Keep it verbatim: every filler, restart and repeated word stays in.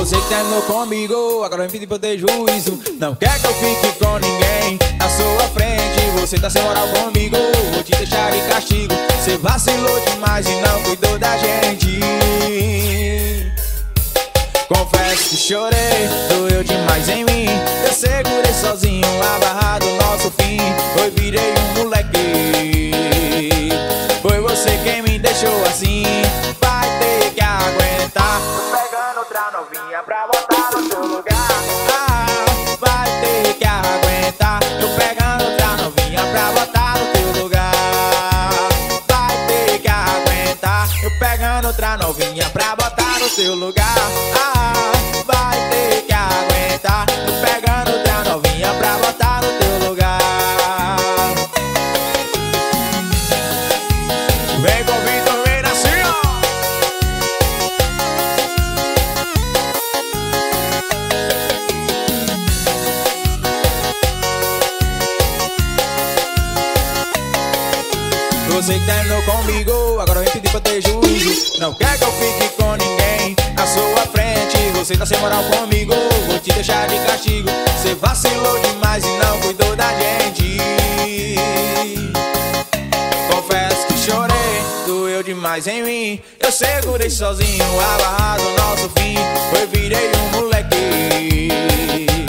Você que terminou comigo, agora vem pedir pra eu ter juízo. Não quer que eu fique com ninguém na sua frente. Você tá sem moral comigo, vou te deixar de castigo. Você vacilou demais e não cuidou da gente. Confesso que chorei, doeu demais em mim. Eu segurei sozinho a barra do nosso fim. Foi, virei um moleque. Foi você quem me deixou assim. Vai ter que aguentar. Tô pegando outra novinha pra botar no seu lugar. Ah, vai ter que aguentar. Tô pegando outra novinha pra botar no teu lugar. Vai ter que aguentar. Eu pegando outra novinha pra botar no seu lugar. Ah, vai ter que aguentar. Tô pegando outra novinha pra botar no teu lugar. Vem com o Vitor, vem assim, ó. Você que terminou comigo, agora vem pedir pra ter juízo. Não quer que eu fique com ninguém na sua frente. Você tá sem moral comigo, vou te deixar de castigo. Você vacilou demais e não cuidou da gente. Confesso que chorei, doeu demais em mim. Eu segurei sozinho a barra do nosso fim. Eu virei um moleque.